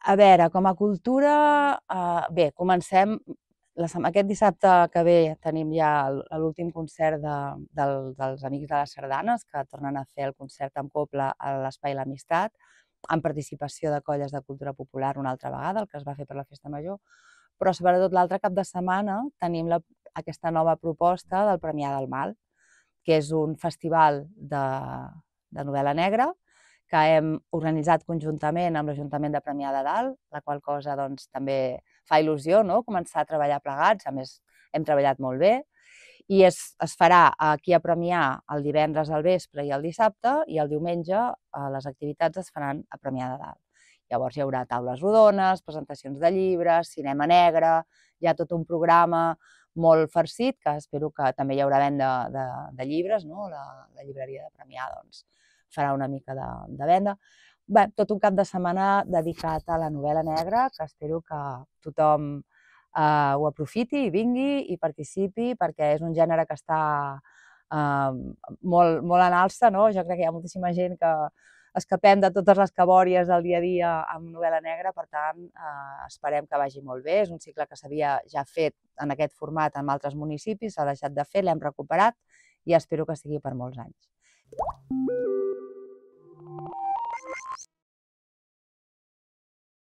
A veure, com a cultura, bé, comencem... Aquest dissabte que ve tenim ja l'últim concert dels Amics de les Sardanes, que tornen a fer el concert en cobla a l'Espai L'Amistat, amb participació de colles de cultura popular una altra vegada, el que es va fer per la Festa Major, però sobretot l'altre cap de setmana tenim aquesta nova proposta del Premià del Mal, que és un festival de novel·la negra que hem organitzat conjuntament amb l'Ajuntament de Premià de Dalt, la qual cosa doncs, també fa il·lusió, no?, començar a treballar plegats, a més hem treballat molt bé, i es farà aquí a Premià el divendres al vespre i el dissabte, i el diumenge les activitats es faran a Premià de Dalt. Llavors hi haurà taules rodones, presentacions de llibres, cinema negre, hi ha tot un programa molt farcit, que espero que també hi haurà venda de llibres, no? La llibreria de Premià doncs, farà una mica de venda. Bé, tot un cap de setmana dedicat a la novel·la negra, que espero que tothom ho aprofiti i vingui i participi, perquè és un gènere que està molt en alça, no? Jo crec que hi ha moltíssima gent que escapem de totes les cabòries del dia a dia amb novel·la negra, per tant, esperem que vagi molt bé. És un cicle que s'havia ja fet en aquest format en altres municipis, s'ha deixat de fer, l'hem recuperat i espero que sigui per molts anys.